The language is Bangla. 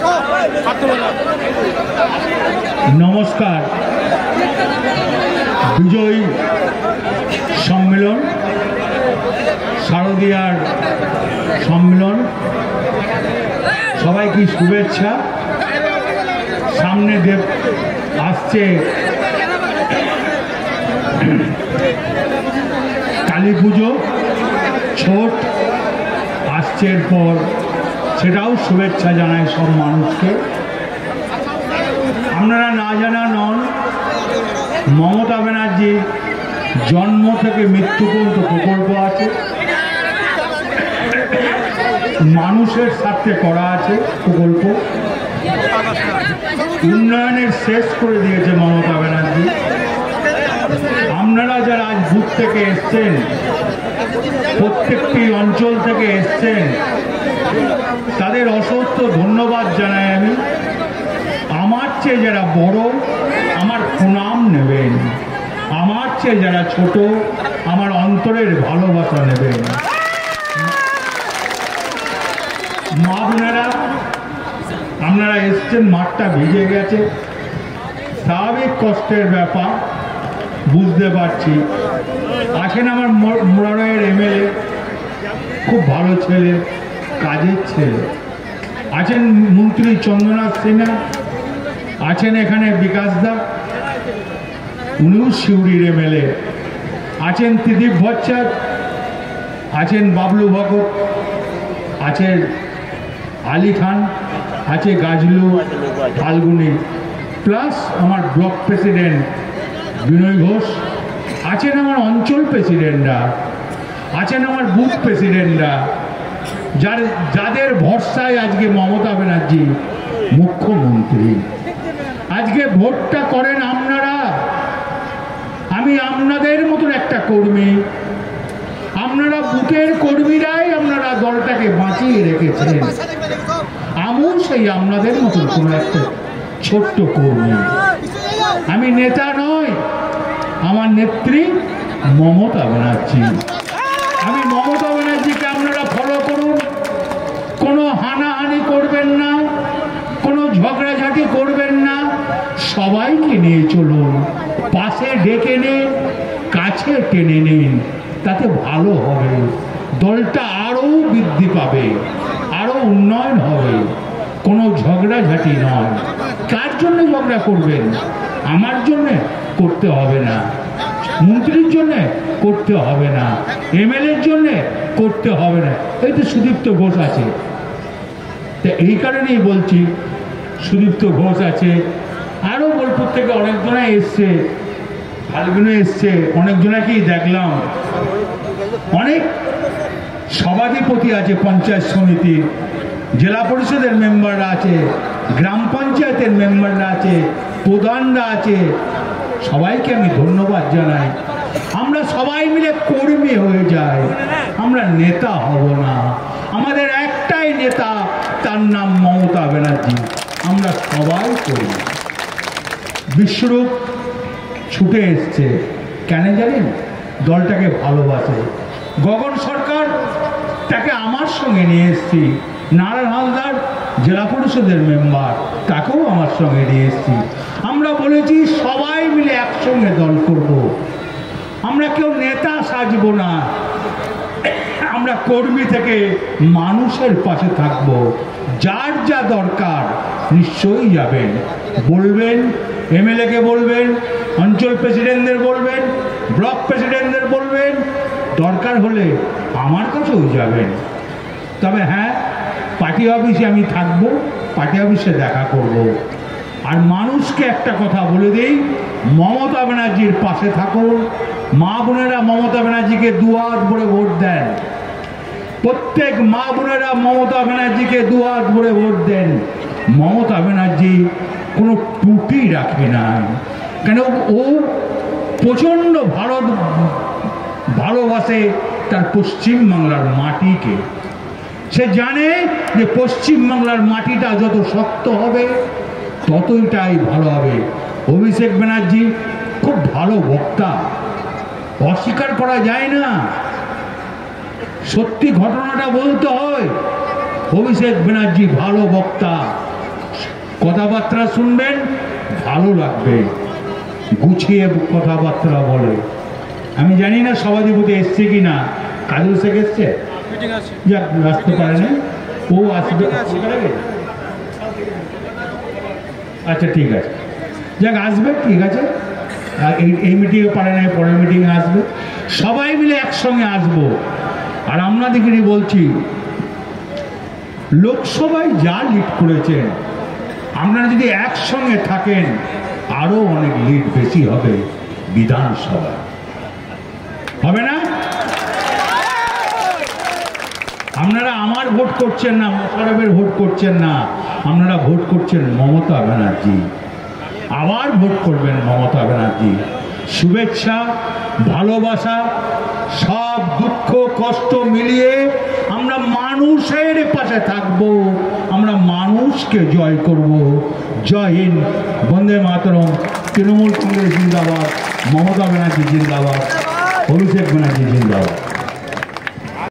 নমস্কার। বিজয় সম্মেলন, শারদীয়ার সম্মেলন, সবাইকে শুভেচ্ছা। সামনে দেব আসছে কালী পুজো, ছোট আসছে, এরপর সেটাও শুভেচ্ছা জানাই সব মানুষকে। আপনারা না জানা নন, মমতা ব্যানার্জির জন্ম থেকে মৃত্যু পর্যন্ত প্রকল্প আছে, মানুষের স্বার্থে করা আছে প্রকল্প। উন্নয়নের শেষ করে দিয়েছে মমতা ব্যানার্জি। আপনারা যারা আজ বুথ থেকে এসছেন, প্রত্যেকটি অঞ্চল থেকে এসছেন, তাদের অসংখ্য ধন্যবাদ জানাই আমি। আমার চেয়ে যারা বড় আমার প্রণাম নেবেন, আমার চেয়ে যারা ছোট আমার অন্তরের ভালোবাসা নেবেন। মা বোনেরা, আপনারা এসছেন, মাঠটা ভিজে গেছে, স্বাভাবিক কষ্টের ব্যাপার, বুঝতে পারছি। আছেন আমার মোরারয়ের এমএলএ, খুব ভালো ছেলে, কাজের ছেলে। আছেন মন্ত্রী চন্দ্রনাথ সিনহা, আছেন এখানে বিকাশ দা, উনিও শিউরির এমএলএ। আছেন ত্রিদীপ ভট্টাচার্য, আছেন বাবলু ভগত, আছেন আলী খান, আছে গাজলু ফাল্গুনি, প্লাস আমার ব্লক প্রেসিডেন্ট বিনয় ঘোষ, আছেন আমার অঞ্চল প্রেসিডেন্টরা, আছেন আমার বুথ প্রেসিডেন্টরা, যাদের ভরসায় আজকে মমতা ব্যানার্জি মুখ্যমন্ত্রী। আজকে ভোটটা করেন আপনারা। আমি আপনাদের মতন একটা কর্মী, আপনারা বুথের কর্মীরাই আপনারা দলটাকে বাঁচিয়ে রেখেছেন। আমিও সেই আপনাদের মতন কোন একটা ছোট্ট কর্মী। আমি নেতা নয়, আমার নেত্রী মমতা ব্যানার্জি। আমি মমতা ব্যানার্জিকে আপনারা ফলো করুন, কোনো হানাহানি করবেন না, কোনো ঝগড়াঝাটি করবেন না, সবাইকে নিয়ে চলুন, পাশে ডেকে নিন, কাছে টেনে নিন, তাতে ভালো হবে। দলটা আরও বৃদ্ধি পাবে, আরও উন্নয়ন হবে। কোনো ঝগড়াঝাটি নয়। কার জন্য ঝগড়া করবেন? আমার জন্য করতে হবে না, মন্ত্রীর জন্য করতে হবে না, এমএলএর জন্য করতে হবে না। এই তো সুদীপ্ত ঘোষ আছে, তা এই কারণেই বলছি, সুদীপ্ত ঘোষ আছে, আরও বোলপুর থেকে অনেকজনাই এসছে, ফাল্গুনে এসছে, অনেকজনাকেই দেখলাম। অনেক সভাধিপতি আছে পঞ্চায়েত সমিতি, জেলা পরিষদের মেম্বাররা আছে, গ্রাম পঞ্চায়েতের মেম্বাররা আছে, প্রধানরা আছে, সবাইকে আমি ধন্যবাদ জানাই। আমরা সবাই মিলে কর্মী হয়ে যাই, আমরা নেতা হব না। আমাদের একটাই নেতা, তার নাম মমতা ব্যানার্জি। আমরা সবাই করি। বিশ্বরূপ ছুটে এসছে কেন জানেন? দলটাকে ভালোবাসে। গগন সরকার, তাকে আমার সঙ্গে নিয়ে এসছি। নারায়ণ হালদার জেলা পরিষদের মেম্বার, তাকেও আমার সঙ্গে নিয়ে এসছি। আমরা বলেছি সবাই মিলে একসঙ্গে দল করব। আমরা কেউ নেতা সাজবো না, আমরা কর্মী থেকে মানুষের পাশে থাকব। যার যা দরকার নিশ্চয়ই যাবেন, বলবেন, এমএলএ কে বলবেন, অঞ্চল প্রেসিডেন্টদের বলবেন, ব্লক প্রেসিডেন্টদের বলবেন, দরকার হলে আমার কাছেও যাবেন। তবে হ্যাঁ, পার্টি অফিসে আমি থাকবো, পার্টি অফিসে দেখা করব। আর মানুষকে একটা কথা বলে দিই, মমতা ব্যানার্জির পাশে থাকুন। মা বোনেরা মমতা ব্যানার্জিকে দুহাত ভরে ভোট দেন। প্রত্যেক মা বোনেরা মমতা ব্যানার্জিকে দুহাত ভরে ভোট দেন। মমতা ব্যানার্জি কোনো ত্রুটি রাখে না, কেন ও প্রচণ্ড ভালোবাসে তার পশ্চিমবাংলার মাটিকে। সে জানে যে পশ্চিমবাংলার মাটিটা যত শক্ত হবে ততটাই ভালো হবে। অভিষেক ব্যানার্জি খুব ভালো বক্তা, অস্বীকার করা যায় না, সত্যি ঘটনাটা বলতে হয়। অভিষেক ব্যানার্জি ভালো বক্তা, কথাবার্তা শুনবেন, ভালো লাগবে, গুছিয়ে কথাবার্তা বলে। আমি জানি না সভাধিপতি এসছে কি না, কাজল শেখ এসছে, যাক আসতে পারে না, ও আসবে। আচ্ছা ঠিক আছে, যাক আসবে, ঠিক আছে। আর এই মিটিংয়ে পারে না, পরের মিটিংয়ে আসবে, সবাই মিলে একসঙ্গে আসবো। আর আপনাদেরকে বলছি, লোকসভায় যা লিড করেছেন, আপনারা যদি একসঙ্গে থাকেন আরো অনেক লিড বেশি হবে বিধানসভা, হবে না? আপনারা আমার ভোট করছেন না, মোশাররফের ভোট করছেন না, আপনারা ভোট করছেন মমতা ব্যানার্জি। আবার ভোট করবেন মমতা ব্যানার্জি। শুভেচ্ছা, ভালোবাসা, সব দুঃখ কষ্ট মিলিয়ে আমরা মানুষের পাশে থাকব, আমরা মানুষকে জয় করব। জয় হিন্দ, বন্দে মাতরম। তৃণমূল কংগ্রেস জিন্দাবাদ, মমতা ব্যানার্জি জিন্দাবাদ, অভিষেক ব্যানার্জি জিন্দাবাদ।